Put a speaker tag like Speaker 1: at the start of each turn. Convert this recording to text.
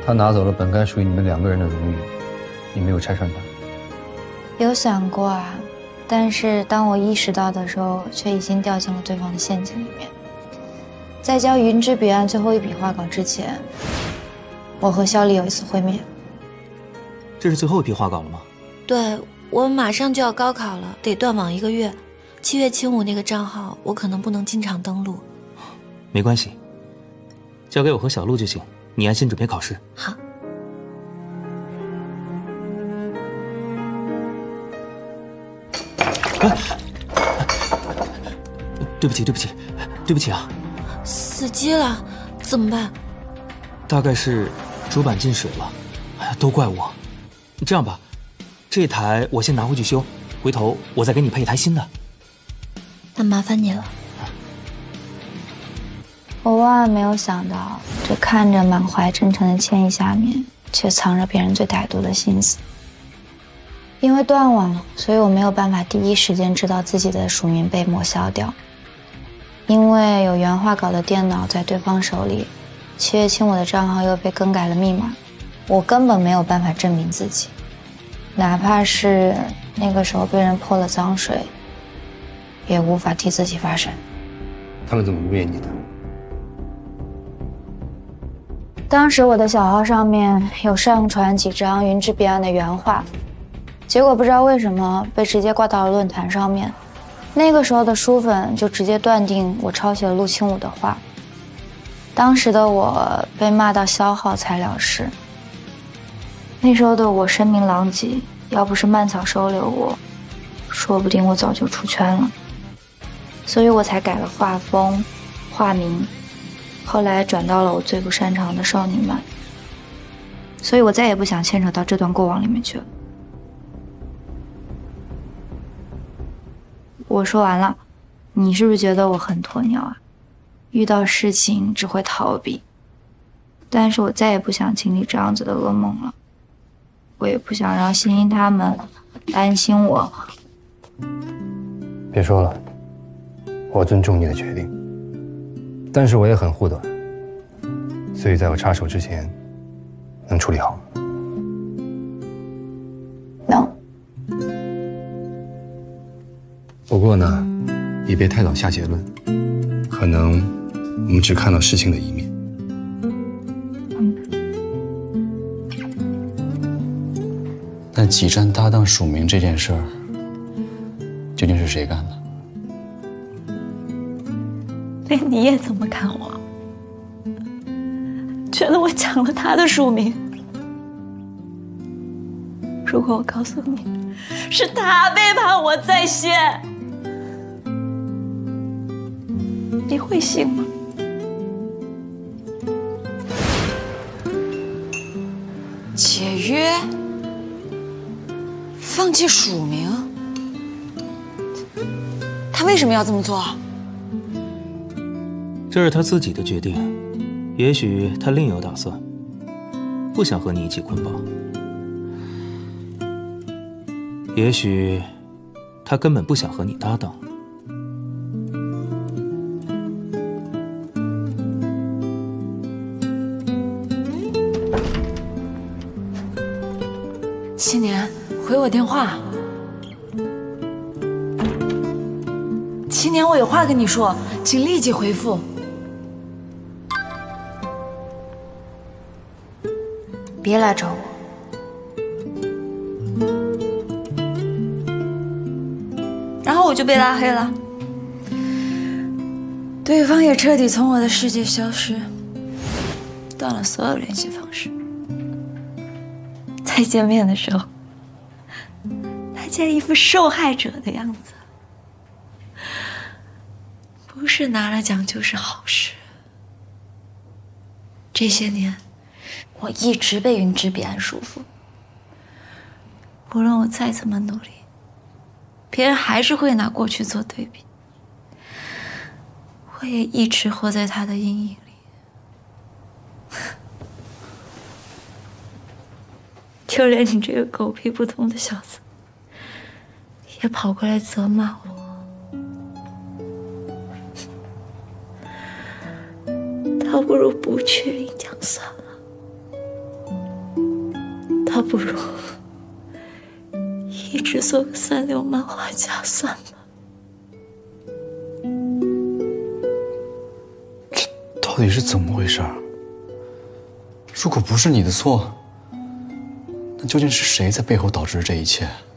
Speaker 1: 他拿走了本该属于你们2个人的荣誉，你没有拆穿他。
Speaker 2: 有想过啊，但是当我意识到的时候，却已经掉进了对方的陷阱里面。在交云之彼岸最后一笔画稿之前，我和肖丽有一次会面。
Speaker 3: 这是最后一批画稿了吗？
Speaker 4: 对，我马上就要高考了，得断网1个月。7月清5那个账号，我可能不能经常登录。
Speaker 3: 没关系，交给我和小鹿就行。你安心准备考试。
Speaker 4: 好。
Speaker 3: 对不起，对不起，对不起啊！
Speaker 4: 死机了，怎么办？
Speaker 3: 大概是主板进水了。哎呀，都怪我。这样吧，这台我先拿回去修，回头我再给你配一台新的。
Speaker 4: 那麻烦你了。
Speaker 2: 我万万没有想到，这看着满怀真诚的歉意下面，却藏着别人最歹毒的心思。因为断网，所以我没有办法第一时间知道自己的署名被抹消掉。因为有原画稿的电脑在对方手里，7月清5的账号又被更改了密码，我根本没有办法证明自己。哪怕是那个时候被人泼了脏水，也无法替自己发声。
Speaker 1: 他们怎么污蔑你的？
Speaker 2: 当时我的小号上面有上传几张云之彼岸的原画，结果不知道为什么被直接挂到了论坛上面。那个时候的书粉就直接断定我抄袭了陆清武的画。当时的我被骂到消耗才了事。那时候的我声名狼藉，要不是蔓草收留我，说不定我早就出圈了。所以我才改了画风、画名，后来转到了我最不擅长的少女漫。所以我再也不想牵扯到这段过往里面去了。我说完了，你是不是觉得我很鸵鸟啊？遇到事情只会逃避。但是我再也不想经历这样子的噩梦了。我也不想让欣欣他们担心我。
Speaker 1: 别说了，我尊重你的决定，但是我也很护短，所以在我插手之前，能处理好吗？
Speaker 2: 能。
Speaker 1: 不过呢，也别太早下结论，可能我们只看到事情的一面。
Speaker 5: 那几站搭档署名这件事儿，究竟是谁干的？
Speaker 4: 连你也这么看我？觉得我抢了他的署名？如果我告诉你，是他背叛我在先，你会信吗？
Speaker 6: 解约？放弃署名？他为什么要这么做？
Speaker 3: 这是他自己的决定，也许他另有打算，不想和你一起捆绑。也许他根本不想和你搭档。
Speaker 6: 7年，回我电话。7年，我有话跟你说，请立即回复。
Speaker 2: 别来找我。
Speaker 6: 然后我就被拉黑了，对方也彻底从我的世界消失，断了所有联系方式。再见面的时候，他竟然一副受害者的样子，不是拿了奖就是好事。这些年，我一直被云之彼岸束缚，无论我再怎么努力，别人还是会拿过去做对比。我也一直活在他的阴影里。就连你这个狗屁不通的小子，也跑过来责骂我。倒不如不去临江算了。 倒不如一直做个三流漫画家算了。
Speaker 5: 这到底是怎么回事？如果不是你的错，那究竟是谁在背后导致这一切？